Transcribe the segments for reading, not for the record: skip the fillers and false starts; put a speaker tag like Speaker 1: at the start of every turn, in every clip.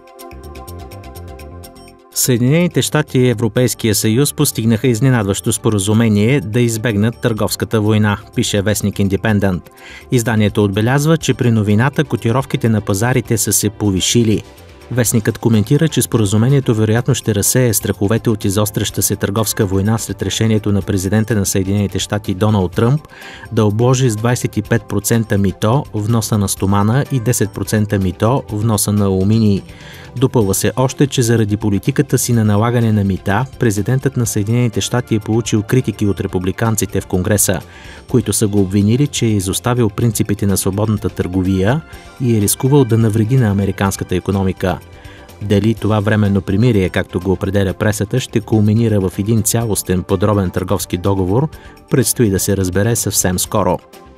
Speaker 1: Съединените щати и Европейския съюз постигнаха изненадващо споразумение да избегнат търговската война, пише вестник Independent. Изданието отбелязва, че при новината котировките на пазарите са се повишили. Вестникът коментира, че споразумението вероятно ще разсее страховете от изостряща се търговска война след решението на президента на Съединените щати Доналд Тръмп да обложи с 25% мито вноса на стомана и 10% мито вноса на алуминий. Допълва се още, че заради политиката си на налагане на мита, президентът на Съединените щати е получил критики от републиканците в Конгреса, които са го обвинили, че е изоставил принципите на свободната търговия и е рискувал да навреди на американската икономика. Дали това временно примирие, както го определя пресата, ще кулминира в един цялостен подробен търговски договор, предстои да се разбере съвсем скоро.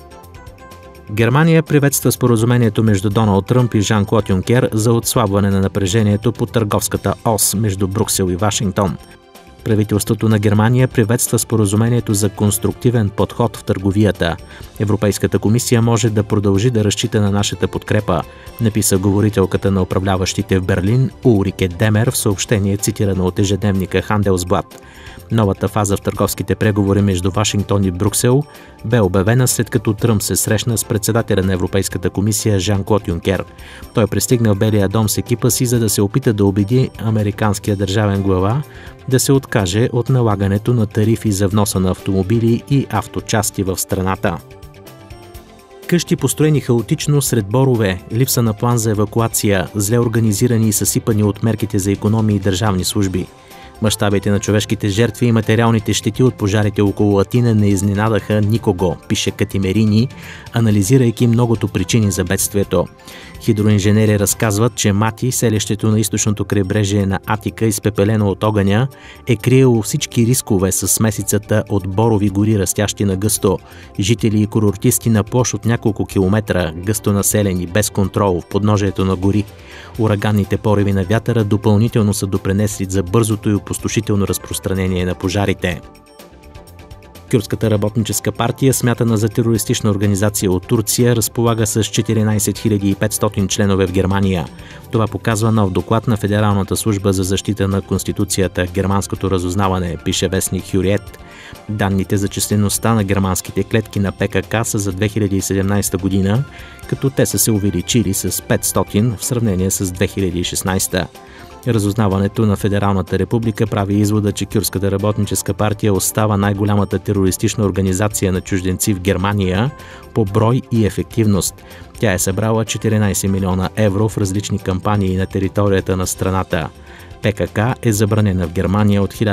Speaker 1: Германия приветства споразумението между Доналд Тръмп и Жан-Клод Юнкер за отслабване на напрежението по търговската ос между Брюксел и Вашингтон. Правителството на Германия приветства споразумението за конструктивен подход в търговията. Европейската комисия може да продължи да разчита на нашата подкрепа, написа говорителката на управляващите в Берлин Улрике Демер в съобщение, цитирано от ежедневника Handelsblatt. Новата фаза в търговските преговори между Вашингтон и Брюксел бе обявена след като Тръмп се срещна с председателя на Европейската комисия Жан-Клод Юнкер. Той пристигна в Белия дом с екипа си, за да се опита да убеди американския държавен глава да се откаже от налагането на тарифи за вноса на автомобили и авточасти в страната. Къщи построени хаотично сред борове, липса на план за евакуация, зле организирани и съсипани от мерките за икономии и държавни служби. Мащабите на човешките жертви и материалните щети от пожарите около Атина не изненадаха никого, пише Катимерини, анализирайки многото причини за бедствието. Хидроинженери разказват, че Мати, селището на източното крайбрежие на Атика, изпепелено от огъня, е криело всички рискове с смесицата от борови гори, растящи на гъсто. Жители и курортисти на площ от няколко километра, гъсто населени, без контрол, в подножието на гори. Ураганните пориви на вятъра допълнително са допринесли за бързото и опустошително разпространение на пожарите. Кюрдската работническа партия, смятана за терористична организация от Турция, разполага с 14 500 членове в Германия. Това показва нов доклад на Федералната служба за защита на Конституцията, германското разузнаване, пише вестник Хюриет. Данните за числеността на германските клетки на ПКК са за 2017 година, като те са се увеличили с 500 в сравнение с 2016. Разузнаването на Федералната република прави извода, че Кюрдската работническа партия остава най-голямата терористична организация на чужденци в Германия по брой и ефективност. Тя е събрала 14 милиона евро в различни кампании на територията на страната. ПКК е забранена в Германия от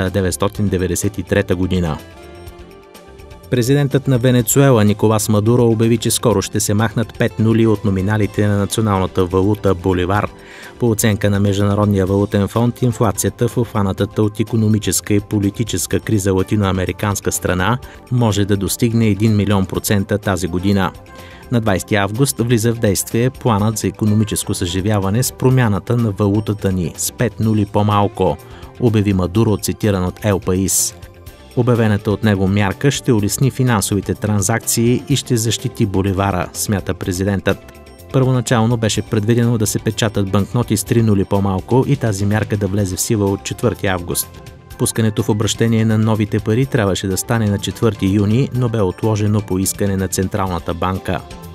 Speaker 1: 1993 година. Президентът на Венецуела Николас Мадуро обяви, че скоро ще се махнат 5 нули от номиналите на националната валута боливар. По оценка на Международния валутен фонд, инфлацията в обхванатата от икономическа и политическа криза латиноамериканска страна може да достигне 1 милион процента тази година. На 20 август влиза в действие планът за икономическо съживяване с промяната на валутата ни с 5 нули по-малко, обяви Мадуро, цитиран от El País. Обявената от него мярка ще улесни финансовите транзакции и ще защити боливара, смята президентът. Първоначално беше предвидено да се печатат банкноти с 3 нули по-малко и тази мярка да влезе в сила от 4 август. Пускането в обращение на новите пари трябваше да стане на 4 юни, но бе отложено по искане на Централната банка.